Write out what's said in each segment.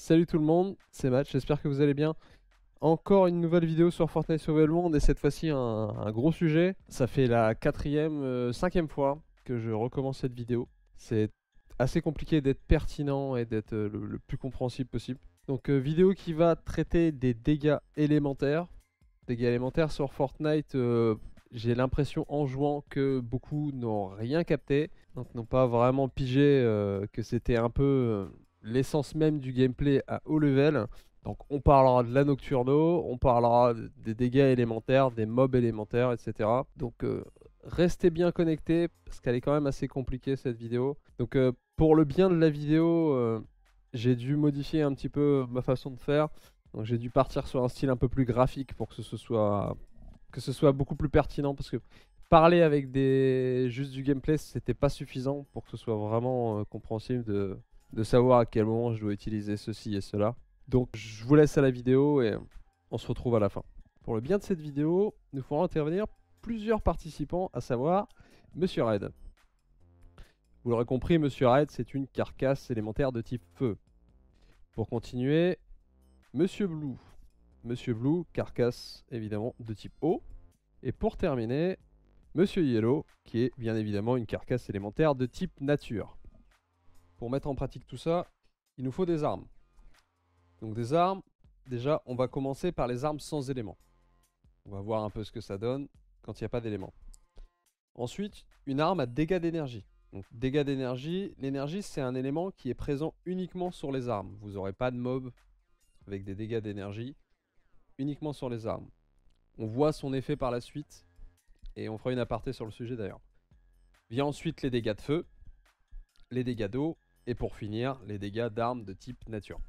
Salut tout le monde, c'est Matt, j'espère que vous allez bien. Encore une nouvelle vidéo sur Fortnite Survival World et cette fois-ci un gros sujet. Ça fait la cinquième fois que je recommence cette vidéo. C'est assez compliqué d'être pertinent et d'être le plus compréhensible possible. Donc vidéo qui va traiter des dégâts élémentaires. Dégâts élémentaires sur Fortnite, j'ai l'impression en jouant que beaucoup n'ont rien capté. Donc n'ont pas vraiment pigé que c'était un peu l'essence même du gameplay à haut level. Donc on parlera de la Nocturno, on parlera des dégâts élémentaires, des mobs élémentaires, etc. Donc restez bien connectés parce qu'elle est quand même assez compliquée cette vidéo. Donc pour le bien de la vidéo, j'ai dû modifier un petit peu ma façon de faire. Donc j'ai dû partir sur un style un peu plus graphique pour que ce soit beaucoup plus pertinent parce que parler avec juste du gameplay c'était pas suffisant pour que ce soit vraiment compréhensible de savoir à quel moment je dois utiliser ceci et cela. Donc je vous laisse à la vidéo et on se retrouve à la fin. Pour le bien de cette vidéo, nous ferons intervenir plusieurs participants, à savoir Monsieur Red. Vous l'aurez compris, Monsieur Red c'est une carcasse élémentaire de type feu. Pour continuer, Monsieur Blue. Monsieur Blue, carcasse évidemment de type eau. Et pour terminer, Monsieur Yellow, qui est bien évidemment une carcasse élémentaire de type nature. Pour mettre en pratique tout ça, il nous faut des armes. Donc des armes, déjà on va commencer par les armes sans éléments. On va voir un peu ce que ça donne quand il n'y a pas d'éléments. Ensuite, une arme à dégâts d'énergie. Donc dégâts d'énergie, l'énergie c'est un élément qui est présent uniquement sur les armes. Vous n'aurez pas de mob avec des dégâts d'énergie, uniquement sur les armes. On voit son effet par la suite, et on fera une aparté sur le sujet d'ailleurs. Vient ensuite les dégâts de feu, les dégâts d'eau, et pour finir, les dégâts d'armes de type nature.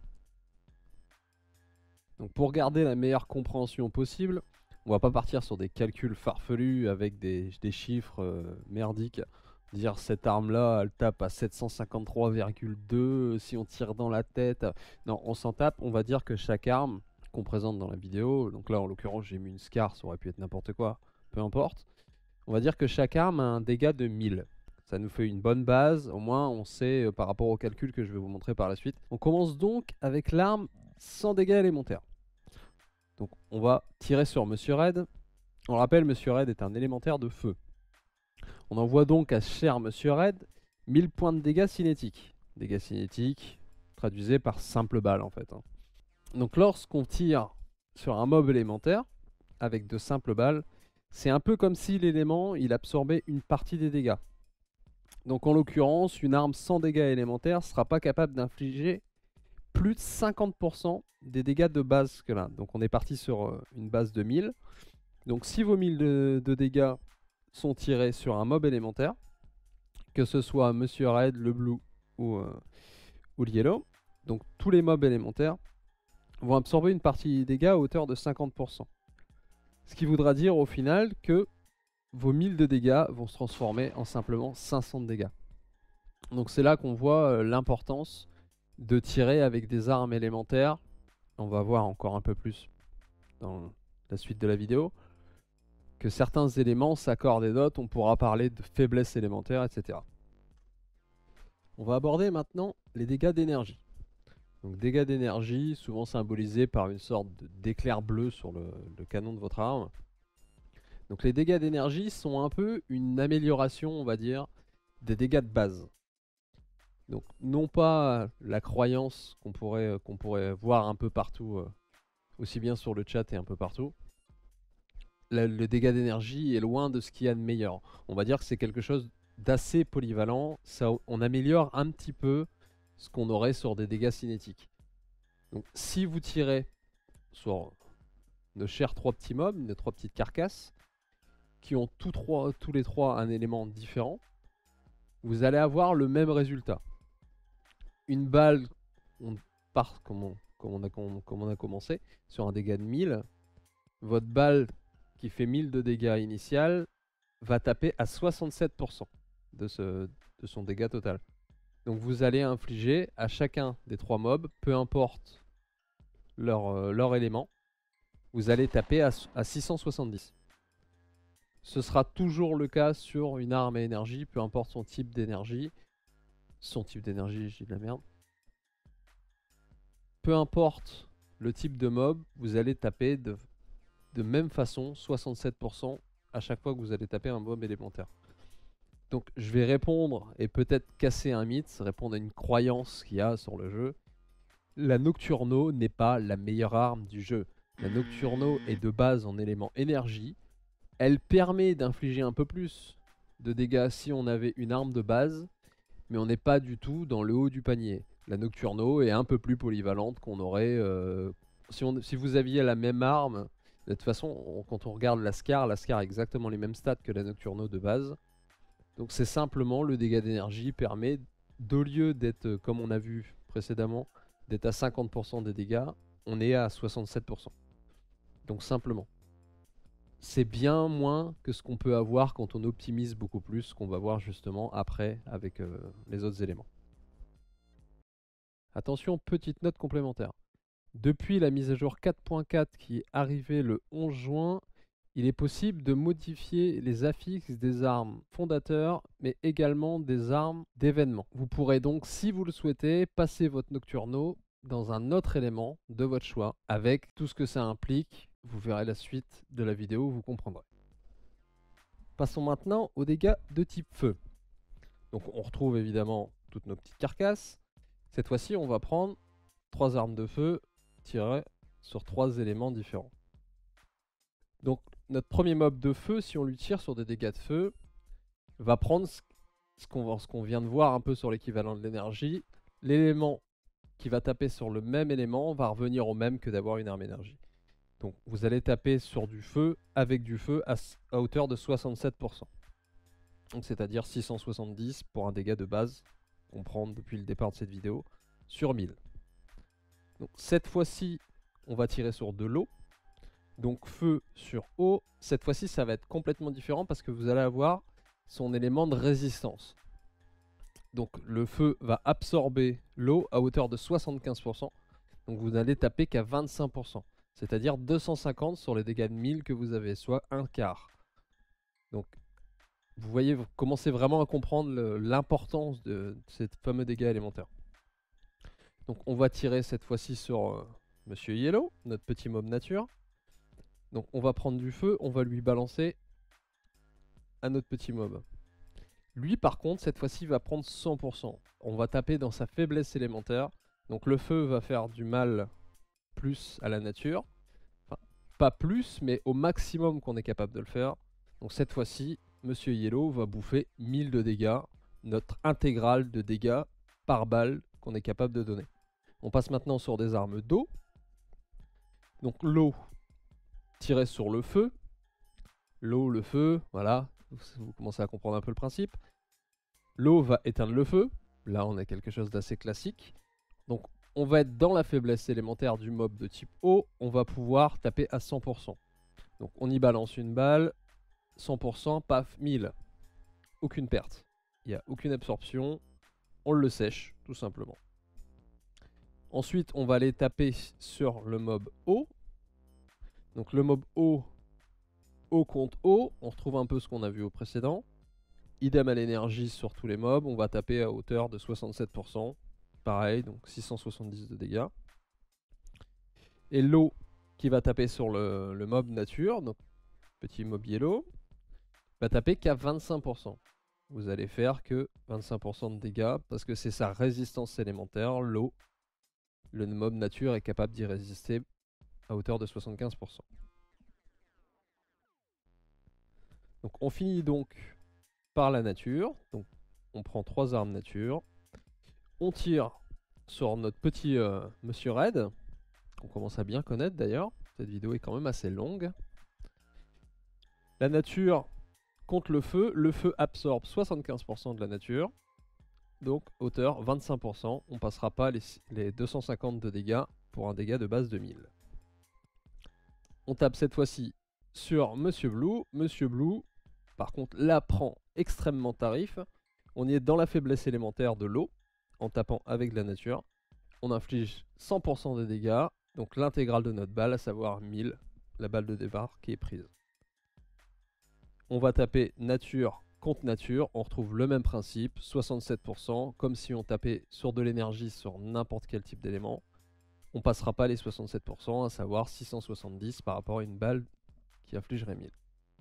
Donc pour garder la meilleure compréhension possible, on va pas partir sur des calculs farfelus avec des chiffres merdiques. Dire cette arme là elle tape à 753,2 si on tire dans la tête. Non, on s'en tape, on va dire que chaque arme qu'on présente dans la vidéo, donc là en l'occurrence j'ai mis une Scar, ça aurait pu être n'importe quoi, peu importe. On va dire que chaque arme a un dégât de 1000. Ça nous fait une bonne base, au moins on sait par rapport au calcul que je vais vous montrer par la suite. On commence donc avec l'arme sans dégâts élémentaires. Donc on va tirer sur Monsieur Red. On rappelle, Monsieur Red est un élémentaire de feu. On envoie donc à cher Monsieur Red 1000 points de dégâts cinétiques. Dégâts cinétiques traduisés par simple balle en fait. Donc lorsqu'on tire sur un mob élémentaire avec de simples balles, c'est un peu comme si l'élément il absorbait une partie des dégâts. Donc en l'occurrence, une arme sans dégâts élémentaires ne sera pas capable d'infliger plus de 50% des dégâts de base que là. Donc on est parti sur une base de 1000. Donc si vos 1000 de dégâts sont tirés sur un mob élémentaire, que ce soit Monsieur Red, le Blue ou le Yellow, donc tous les mobs élémentaires vont absorber une partie des dégâts à hauteur de 50%. Ce qui voudra dire au final que vos 1000 de dégâts vont se transformer en simplement 500 de dégâts. Donc c'est là qu'on voit l'importance de tirer avec des armes élémentaires. On va voir encore un peu plus dans la suite de la vidéo que certains éléments s'accordent et d'autres, on pourra parler de faiblesse élémentaire, etc. On va aborder maintenant les dégâts d'énergie. Donc dégâts d'énergie, souvent symbolisés par une sorte d'éclair bleu sur le canon de votre arme. Donc les dégâts d'énergie sont un peu une amélioration, on va dire, des dégâts de base. Donc non pas la croyance qu'on pourrait voir un peu partout, aussi bien sur le chat et un peu partout. Le dégât d'énergie est loin de ce qu'il y a de meilleur. On va dire que c'est quelque chose d'assez polyvalent. On améliore un petit peu ce qu'on aurait sur des dégâts cinétiques. Donc si vous tirez sur nos chers 3 petits mobs, nos 3 petites carcasses, qui ont tous les trois un élément différent, vous allez avoir le même résultat. Une balle, on part comme on a commencé, sur un dégât de 1000. Votre balle qui fait 1000 de dégâts initial va taper à 67% de son dégât total. Donc vous allez infliger à chacun des 3 mobs, peu importe leur élément, vous allez taper à 670. Ce sera toujours le cas sur une arme à énergie, peu importe son type d'énergie. Son type d'énergie, j'ai de la merde. peu importe le type de mob, vous allez taper de même façon 67% à chaque fois que vous allez taper un mob élémentaire. Donc je vais répondre et peut-être casser un mythe, répondre à une croyance qu'il y a sur le jeu. La Nocturno n'est pas la meilleure arme du jeu. La Nocturno est de base en élément énergie. Elle permet d'infliger un peu plus de dégâts si on avait une arme de base, mais on n'est pas du tout dans le haut du panier. La Nocturno est un peu plus polyvalente qu'on aurait si vous aviez la même arme. De toute façon, quand on regarde la Scar a exactement les mêmes stats que la Nocturno de base. Donc c'est simplement le dégât d'énergie permet, au lieu d'être, comme on a vu précédemment, d'être à 50% des dégâts, on est à 67%. Donc simplement. C'est bien moins que ce qu'on peut avoir quand on optimise beaucoup plus, ce qu'on va voir justement après avec les autres éléments. Attention, petite note complémentaire. Depuis la mise à jour 4.4 qui est arrivée le 11 juin, il est possible de modifier les affixes des armes fondateurs, mais également des armes d'événement. Vous pourrez donc, si vous le souhaitez, passer votre Nocturno dans un autre élément de votre choix, avec tout ce que ça implique. Vous verrez la suite de la vidéo, vous comprendrez. Passons maintenant aux dégâts de type feu. Donc on retrouve évidemment toutes nos petites carcasses. Cette fois-ci, on va prendre 3 armes de feu tirées sur 3 éléments différents. Donc notre premier mob de feu, si on lui tire sur des dégâts de feu, va prendre ce qu'on vient de voir un peu sur l'équivalent de l'énergie. L'élément qui va taper sur le même élément va revenir au même que d'avoir une arme énergie. Donc vous allez taper sur du feu avec du feu à hauteur de 67%. Donc c'est-à-dire 670 pour un dégât de base qu'on prend depuis le départ de cette vidéo sur 1000. Donc cette fois-ci, on va tirer sur de l'eau. Donc feu sur eau, cette fois-ci ça va être complètement différent parce que vous allez avoir son élément de résistance. Donc le feu va absorber l'eau à hauteur de 75%. Donc vous n'allez taper qu'à 25%. C'est-à-dire 250 sur les dégâts de 1000 que vous avez, soit un quart. Donc vous voyez, vous commencez vraiment à comprendre l'importance de ces fameux dégâts élémentaires. Donc on va tirer cette fois-ci sur Monsieur Yellow, notre petit mob nature. Donc on va prendre du feu, on va lui balancer à notre petit mob. Lui par contre, cette fois-ci va prendre 100%. On va taper dans sa faiblesse élémentaire. Donc le feu va faire du mal plus à la nature. Enfin, pas plus, mais au maximum qu'on est capable de le faire. Donc cette fois-ci, Monsieur Yellow va bouffer 1000 de dégâts. Notre intégrale de dégâts par balle qu'on est capable de donner. On passe maintenant sur des armes d'eau. Donc l'eau tirée sur le feu. L'eau, le feu, voilà, vous commencez à comprendre un peu le principe. L'eau va éteindre le feu. Là, on a quelque chose d'assez classique. Donc, on va être dans la faiblesse élémentaire du mob de type eau. On va pouvoir taper à 100%. Donc, on y balance une balle. 100%, paf, 1000. Aucune perte. Il n'y a aucune absorption. On le sèche, tout simplement. Ensuite, on va aller taper sur le mob eau. Donc, le mob eau contre eau, on retrouve un peu ce qu'on a vu au précédent. Idem à l'énergie sur tous les mobs, on va taper à hauteur de 67%. Pareil, donc 670 de dégâts. Et l'eau qui va taper sur le mob nature, donc petit mob yellow, va taper qu'à 25%. Vous allez faire que 25% de dégâts parce que c'est sa résistance élémentaire, l'eau. Le mob nature est capable d'y résister à hauteur de 75%. Donc on finit donc par la nature. Donc on prend 3 armes nature. On tire sur notre petit Monsieur Red, qu'on commence à bien connaître d'ailleurs. Cette vidéo est quand même assez longue. La nature contre le feu absorbe 75% de la nature. Donc hauteur 25%, on passera pas les 250 de dégâts pour un dégât de base de 1000. On tape cette fois-ci sur Monsieur Blue. Monsieur Blue, par contre, là prend extrêmement tarif. On y est dans la faiblesse élémentaire de l'eau, en tapant avec de la nature. On inflige 100% de dégâts, donc l'intégrale de notre balle, à savoir 1000, la balle de départ qui est prise. On va taper nature contre nature, on retrouve le même principe, 67%, comme si on tapait sur de l'énergie sur n'importe quel type d'élément. on passera pas les 67%, à savoir 670 par rapport à une balle qui infligerait 1000.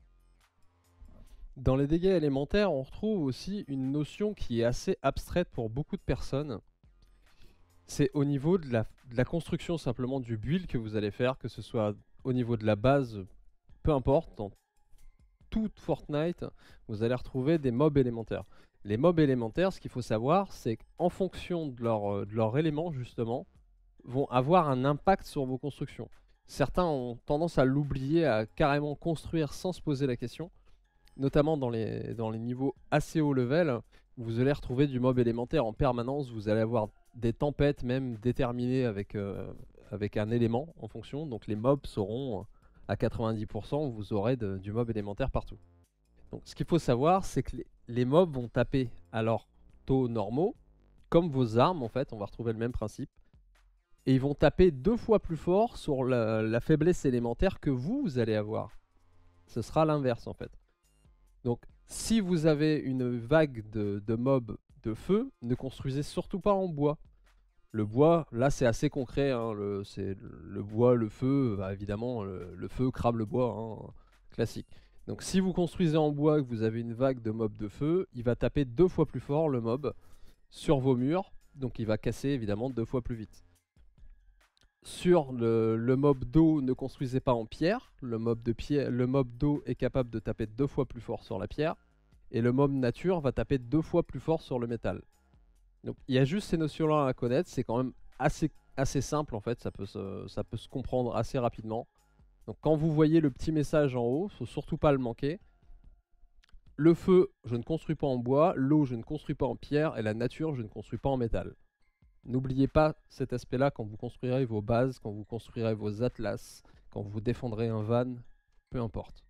Dans les dégâts élémentaires, on retrouve aussi une notion qui est assez abstraite pour beaucoup de personnes. C'est au niveau de la construction simplement du build que vous allez faire, que ce soit au niveau de la base, peu importe, dans toute Fortnite, vous allez retrouver des mobs élémentaires. Les mobs élémentaires, ce qu'il faut savoir, c'est qu'en fonction de leur élément, justement, vont avoir un impact sur vos constructions. Certains ont tendance à l'oublier, à carrément construire sans se poser la question. Notamment dans les niveaux assez haut level, vous allez retrouver du mob élémentaire en permanence. Vous allez avoir des tempêtes même déterminées avec un élément en fonction. Donc les mobs seront à 90%, vous aurez du mob élémentaire partout. Donc ce qu'il faut savoir, c'est que les mobs vont taper à leurs taux normaux, comme vos armes en fait, on va retrouver le même principe. Et ils vont taper 2 fois plus fort sur la faiblesse élémentaire que vous allez avoir. Ce sera l'inverse en fait. Donc si vous avez une vague de mobs de feu, ne construisez surtout pas en bois. Le bois, là c'est assez concret, hein, c'est le bois, le feu, bah, évidemment le feu crame le bois, hein, classique. Donc si vous construisez en bois et que vous avez une vague de mobs de feu, il va taper 2 fois plus fort le mob sur vos murs, donc il va casser évidemment 2 fois plus vite. Sur le mob d'eau, ne construisez pas en pierre. Le mob d'eau est capable de taper 2 fois plus fort sur la pierre. Et le mob nature va taper 2 fois plus fort sur le métal. Donc il y a juste ces notions-là à connaître. C'est quand même assez simple en fait. Ça peut se comprendre assez rapidement. Donc quand vous voyez le petit message en haut, il ne faut surtout pas le manquer. Le feu, je ne construis pas en bois. L'eau, je ne construis pas en pierre. Et la nature, je ne construis pas en métal. N'oubliez pas cet aspect-là quand vous construirez vos bases, quand vous construirez vos atlas, quand vous défendrez un van, peu importe.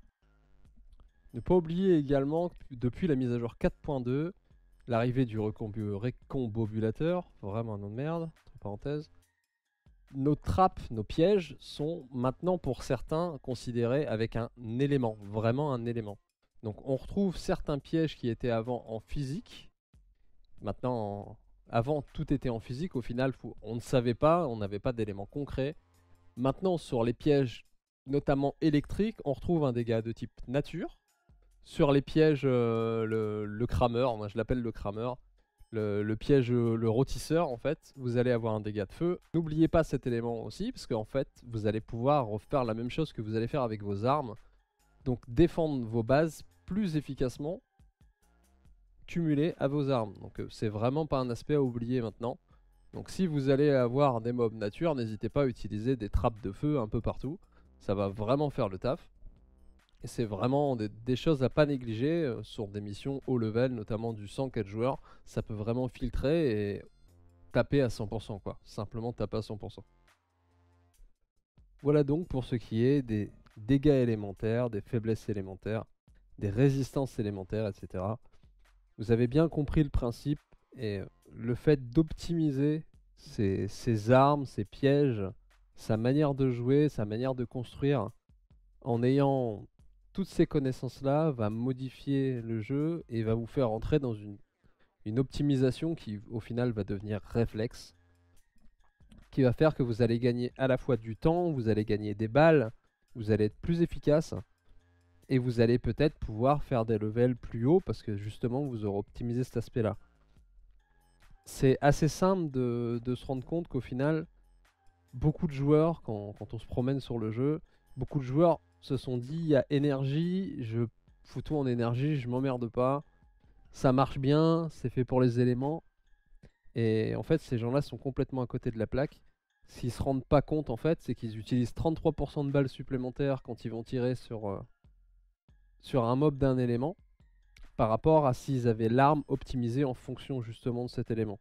Ne pas oublier également que depuis la mise à jour 4.2, l'arrivée du récombobulateur, vraiment un nom de merde, entre parenthèses, nos trappes, nos pièges sont maintenant pour certains considérés avec un élément, vraiment un élément. Donc on retrouve certains pièges qui étaient avant en physique, maintenant avant tout était en physique, au final on ne savait pas, on n'avait pas d'éléments concrets. Maintenant sur les pièges notamment électriques, on retrouve un dégât de type nature. Sur les pièges, le crameur, moi je l'appelle le crameur, le piège, le rôtisseur en fait, vous allez avoir un dégât de feu. N'oubliez pas cet élément aussi, parce qu'en fait vous allez pouvoir refaire la même chose que vous allez faire avec vos armes. Donc défendre vos bases plus efficacement cumulé à vos armes. Donc c'est vraiment pas un aspect à oublier maintenant. Donc si vous allez avoir des mobs nature, n'hésitez pas à utiliser des trappes de feu un peu partout. Ça va vraiment faire le taf. Et c'est vraiment des choses à pas négliger sur des missions haut level, notamment du 104 joueurs. Ça peut vraiment filtrer et taper à 100% quoi. Simplement taper à 100%. Voilà donc pour ce qui est des dégâts élémentaires, des faiblesses élémentaires, des résistances élémentaires, etc. Vous avez bien compris le principe et le fait d'optimiser ses armes, ses pièges, sa manière de jouer, sa manière de construire, en ayant toutes ces connaissances-là, va modifier le jeu et va vous faire entrer dans une optimisation qui au final va devenir réflexe, qui va faire que vous allez gagner à la fois du temps, vous allez gagner des balles, vous allez être plus efficace. Et vous allez peut-être pouvoir faire des levels plus hauts parce que justement vous aurez optimisé cet aspect là. C'est assez simple de se rendre compte qu'au final, beaucoup de joueurs, quand on se promène sur le jeu, beaucoup de joueurs se sont dit, il y a énergie, je fous tout en énergie, je m'emmerde pas, ça marche bien, c'est fait pour les éléments. Et en fait ces gens là sont complètement à côté de la plaque. S'ils se rendent pas compte en fait, c'est qu'ils utilisent 33% de balles supplémentaires quand ils vont tirer sur un mob d'un élément par rapport à s'ils avaient l'arme optimisée en fonction justement de cet élément.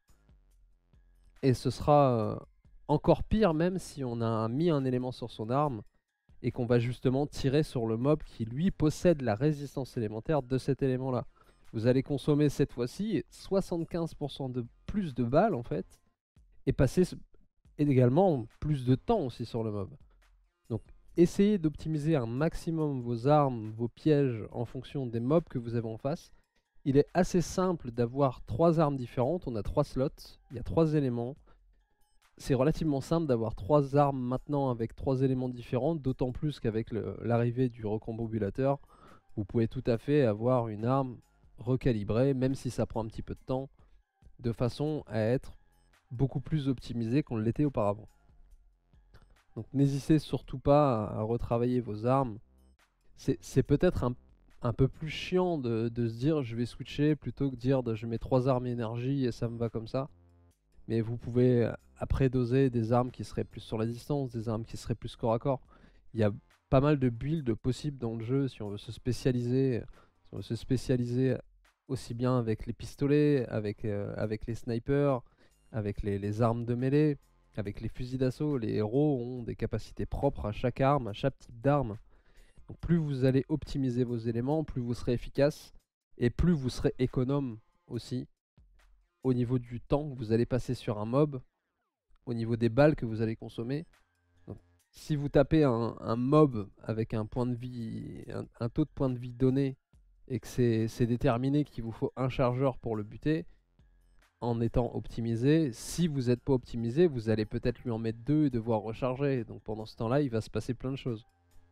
Et ce sera encore pire même si on a mis un élément sur son arme et qu'on va justement tirer sur le mob qui lui possède la résistance élémentaire de cet élément là. Vous allez consommer cette fois-ci 75% de plus de balles en fait et passer également plus de temps aussi sur le mob. Donc essayez d'optimiser un maximum vos armes, vos pièges en fonction des mobs que vous avez en face. Il est assez simple d'avoir 3 armes différentes, on a 3 slots, il y a 3 éléments. c'est relativement simple d'avoir 3 armes maintenant avec 3 éléments différents, d'autant plus qu'avec l'arrivée du recombobulateur, vous pouvez tout à fait avoir une arme recalibrée, même si ça prend un petit peu de temps, de façon à être beaucoup plus optimisée qu'on l'était auparavant. Donc n'hésitez surtout pas à retravailler vos armes. C'est peut-être un peu plus chiant de se dire je vais switcher plutôt que de dire je mets 3 armes énergie et ça me va comme ça. Mais vous pouvez après doser des armes qui seraient plus sur la distance, des armes qui seraient plus corps à corps. Il y a pas mal de builds possibles dans le jeu si on veut se spécialiser. Si on veut se spécialiser aussi bien avec les pistolets, avec les snipers, avec les armes de mêlée, avec les fusils d'assaut. Les héros ont des capacités propres à chaque arme, à chaque type d'arme. Donc plus vous allez optimiser vos éléments, plus vous serez efficace et plus vous serez économe aussi au niveau du temps que vous allez passer sur un mob, au niveau des balles que vous allez consommer. Donc, si vous tapez un mob avec un point de vie, un taux de points de vie donné, et que c'est déterminé qu'il vous faut un chargeur pour le buter, en étant optimisé, si vous n'êtes pas optimisé, vous allez peut-être lui en mettre 2 et devoir recharger. Donc pendant ce temps-là, il va se passer plein de choses.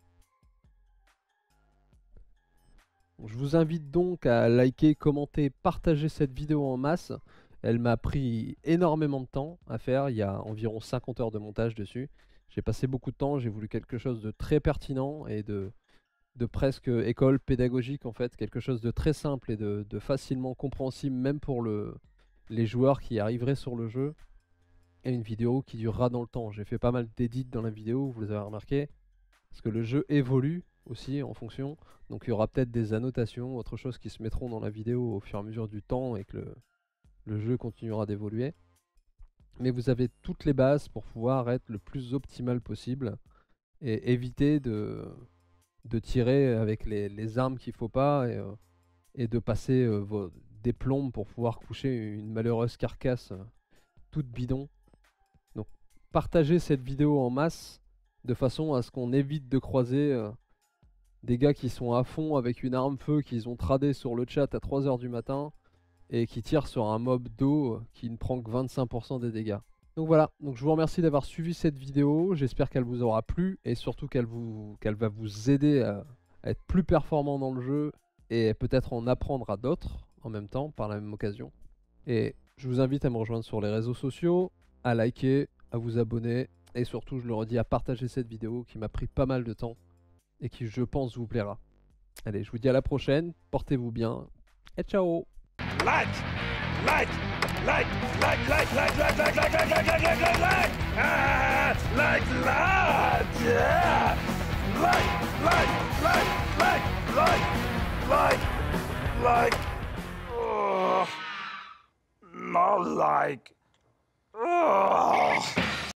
Je vous invite donc à liker, commenter, partager cette vidéo en masse. Elle m'a pris énormément de temps à faire, il y a environ 50 heures de montage dessus. J'ai passé beaucoup de temps, j'ai voulu quelque chose de très pertinent et de presque école pédagogique en fait, quelque chose de très simple et de facilement compréhensible même pour les joueurs qui arriveraient sur le jeu. Et une vidéo qui durera dans le temps. J'ai fait pas mal d'édits dans la vidéo, vous les avez remarqué, parce que le jeu évolue aussi en fonction. Donc il y aura peut-être des annotations, autre chose qui se mettront dans la vidéo au fur et à mesure du temps et que le jeu continuera d'évoluer. Mais vous avez toutes les bases pour pouvoir être le plus optimal possible et éviter de tirer avec les armes qu'il ne faut pas et de passer des plombes pour pouvoir coucher une malheureuse carcasse toute bidon. Donc partagez cette vidéo en masse de façon à ce qu'on évite de croiser des gars qui sont à fond avec une arme feu qu'ils ont tradé sur le chat à 3 h du matin et qui tirent sur un mob d'eau qui ne prend que 25% des dégâts. Donc voilà, donc je vous remercie d'avoir suivi cette vidéo, j'espère qu'elle vous aura plu et surtout qu'elle va vous aider à être plus performant dans le jeu et peut-être en apprendre à d'autres en même temps par la même occasion. Et je vous invite à me rejoindre sur les réseaux sociaux, à liker, à vous abonner et surtout, je le redis, à partager cette vidéo qui m'a pris pas mal de temps et qui, je pense, vous plaira. Allez, je vous dis à la prochaine, portez-vous bien et ciao! Like, like, like, like, like, like, like, like, like, like, like, like, like, like, like, ah, like, yeah, like, oh, no like, oh.